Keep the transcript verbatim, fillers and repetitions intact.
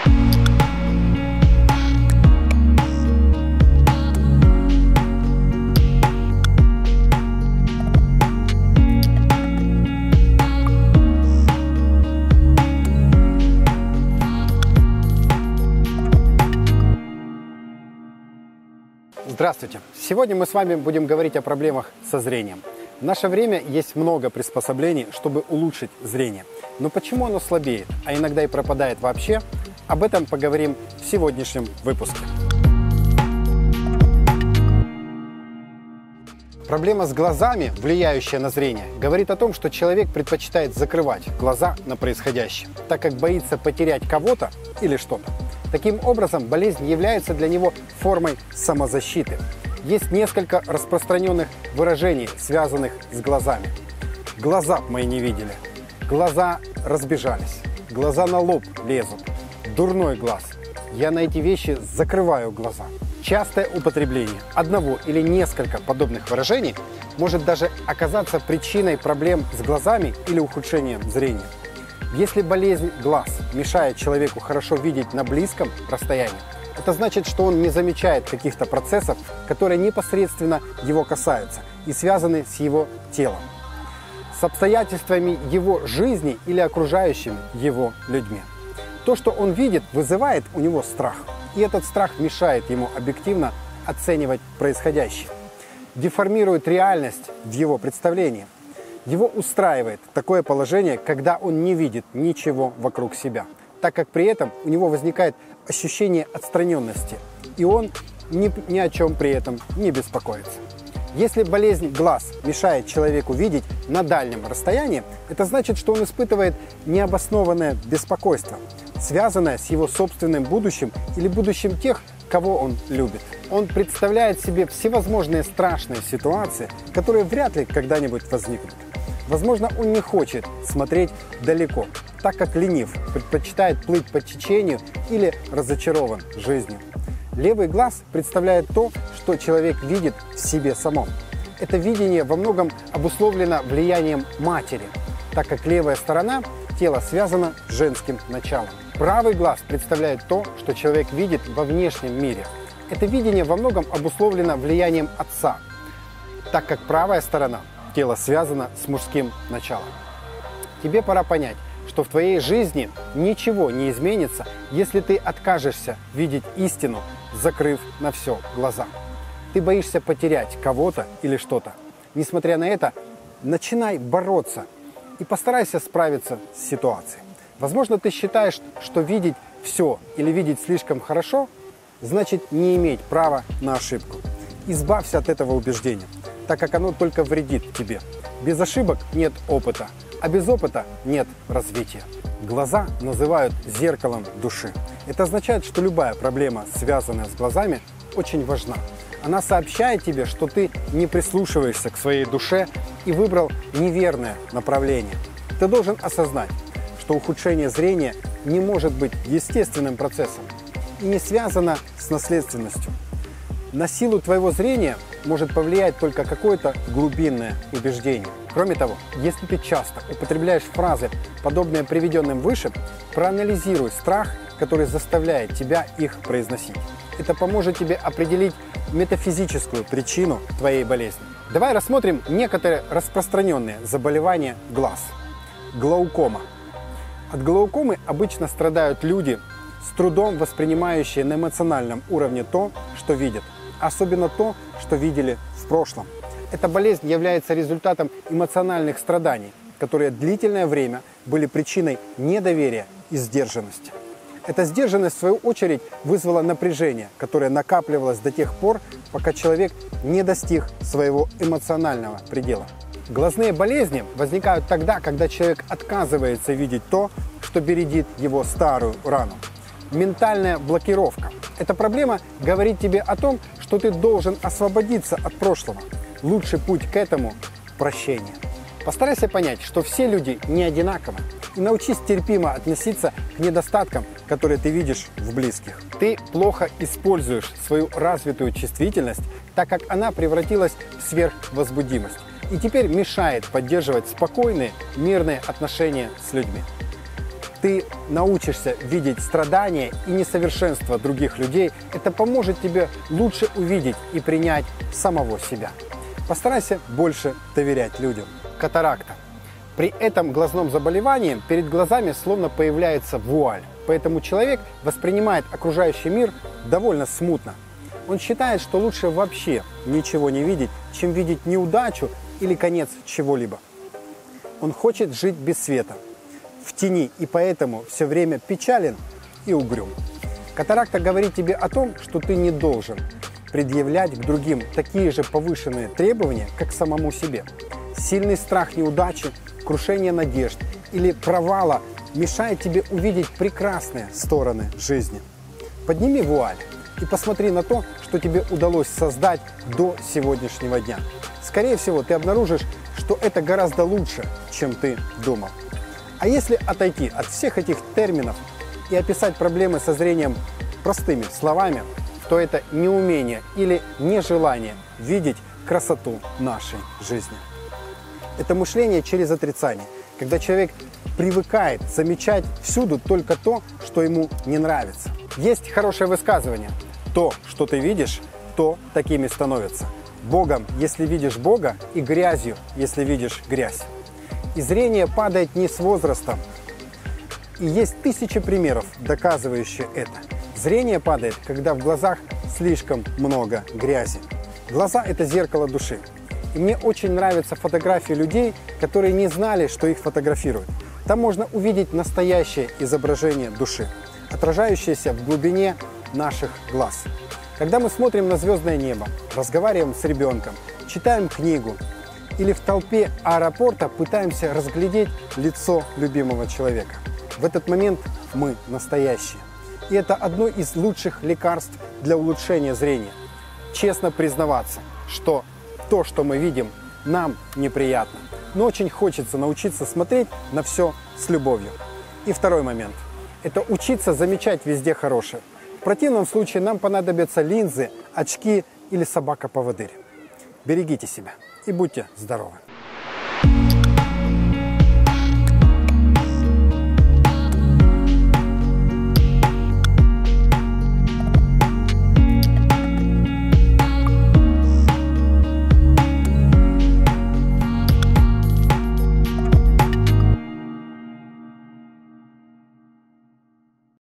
Здравствуйте! Сегодня мы с вами будем говорить о проблемах со зрением. В наше время есть много приспособлений, чтобы улучшить зрение. Но почему оно слабеет, а иногда и пропадает вообще? Об этом поговорим в сегодняшнем выпуске. Проблема с глазами, влияющая на зрение, говорит о том, что человек предпочитает закрывать глаза на происходящее, так как боится потерять кого-то или что-то. Таким образом, болезнь является для него формой самозащиты. Есть несколько распространенных выражений, связанных с глазами. Глаза б мои не видели, глаза разбежались, глаза на лоб лезут, дурной глаз. Я на эти вещи закрываю глаза. Частое употребление одного или несколько подобных выражений может даже оказаться причиной проблем с глазами или ухудшением зрения. Если болезнь глаз мешает человеку хорошо видеть на близком расстоянии, это значит, что он не замечает каких-то процессов, которые непосредственно его касаются и связаны с его телом, с обстоятельствами его жизни или окружающими его людьми. То, что он видит, вызывает у него страх, и этот страх мешает ему объективно оценивать происходящее, деформирует реальность в его представлении. Его устраивает такое положение, когда он не видит ничего вокруг себя, так как при этом у него возникает ощущение отстраненности, и он ни, ни о чем при этом не беспокоится. Если болезнь глаз мешает человеку видеть на дальнем расстоянии, это значит, что он испытывает необоснованное беспокойство, связанное с его собственным будущим или будущим тех, кого он любит. Он представляет себе всевозможные страшные ситуации, которые вряд ли когда-нибудь возникнут. Возможно, он не хочет смотреть далеко, так как ленив, предпочитает плыть по течению или разочарован жизнью. Левый глаз представляет то, что человек видит в себе самом. Это видение во многом обусловлено влиянием матери, так как левая сторона тела связана с женским началом. Правый глаз представляет то, что человек видит во внешнем мире. Это видение во многом обусловлено влиянием отца, так как правая сторона тело связано с мужским началом. Тебе пора понять, что в твоей жизни ничего не изменится, если ты откажешься видеть истину, закрыв на все глаза. Ты боишься потерять кого-то или что-то. Несмотря на это, начинай бороться и постарайся справиться с ситуацией. Возможно, ты считаешь, что видеть все или видеть слишком хорошо значит не иметь права на ошибку. Избавься от этого убеждения, так как оно только вредит тебе. Без ошибок нет опыта, а без опыта нет развития. Глаза называют зеркалом души. Это означает, что любая проблема, связанная с глазами, очень важна. Она сообщает тебе, что ты не прислушиваешься к своей душе и выбрал неверное направление. Ты должен осознать, что ухудшение зрения не может быть естественным процессом и не связано с наследственностью. На силу твоего зрения может повлиять только какое-то глубинное убеждение. Кроме того, если ты часто употребляешь фразы, подобные приведенным выше, проанализируй страх, который заставляет тебя их произносить. Это поможет тебе определить метафизическую причину твоей болезни. Давай рассмотрим некоторые распространенные заболевания глаз. Глаукома. От глаукомы обычно страдают люди, с трудом воспринимающие на эмоциональном уровне то, что видят, особенно то, что видели в прошлом. Эта болезнь является результатом эмоциональных страданий, которые длительное время были причиной недоверия и сдержанности. Эта сдержанность, в свою очередь, вызвала напряжение, которое накапливалось до тех пор, пока человек не достиг своего эмоционального предела. Глазные болезни возникают тогда, когда человек отказывается видеть то, что бередит его старую рану. Ментальная блокировка. Эта проблема говорит тебе о том, что ты должен освободиться от прошлого. Лучший путь к этому – прощение. Постарайся понять, что все люди не одинаковы, и научись терпимо относиться к недостаткам, которые ты видишь в близких. Ты плохо используешь свою развитую чувствительность, так как она превратилась в сверхвозбудимость и теперь мешает поддерживать спокойные, мирные отношения с людьми. ты научишься видеть страдания и несовершенство других людей, это поможет тебе лучше увидеть и принять самого себя. Постарайся больше доверять людям. Катаракта. При этом глазном заболевании перед глазами словно появляется вуаль, поэтому человек воспринимает окружающий мир довольно смутно. Он считает, что лучше вообще ничего не видеть, чем видеть неудачу или конец чего-либо. Он хочет жить без света, в тени, и поэтому все время печален и угрюм. Катаракта говорит тебе о том, что ты не должен предъявлять к другим такие же повышенные требования, как к самому себе. Сильный страх неудачи, крушение надежд или провала мешает тебе увидеть прекрасные стороны жизни. Подними вуаль и посмотри на то, что тебе удалось создать до сегодняшнего дня. Скорее всего, ты обнаружишь, что это гораздо лучше, чем ты думал. А если отойти от всех этих терминов и описать проблемы со зрением простыми словами, то это неумение или нежелание видеть красоту нашей жизни. Это мышление через отрицание, когда человек привыкает замечать всюду только то, что ему не нравится. Есть хорошее высказывание: то, что ты видишь, то такими становится. Богом, если видишь Бога, и грязью, если видишь грязь. И зрение падает не с возрастом. И есть тысячи примеров, доказывающих это. Зрение падает, когда в глазах слишком много грязи. Глаза – это зеркало души. И мне очень нравятся фотографии людей, которые не знали, что их фотографируют. Там можно увидеть настоящее изображение души, отражающееся в глубине наших глаз. Когда мы смотрим на звездное небо, разговариваем с ребенком, читаем книгу или в толпе аэропорта пытаемся разглядеть лицо любимого человека, в этот момент мы настоящие. И это одно из лучших лекарств для улучшения зрения. Честно признаваться, что то, что мы видим, нам неприятно. Но очень хочется научиться смотреть на все с любовью. И второй момент – это учиться замечать везде хорошее. В противном случае нам понадобятся линзы, очки или собака-поводырь. Берегите себя и будьте здоровы!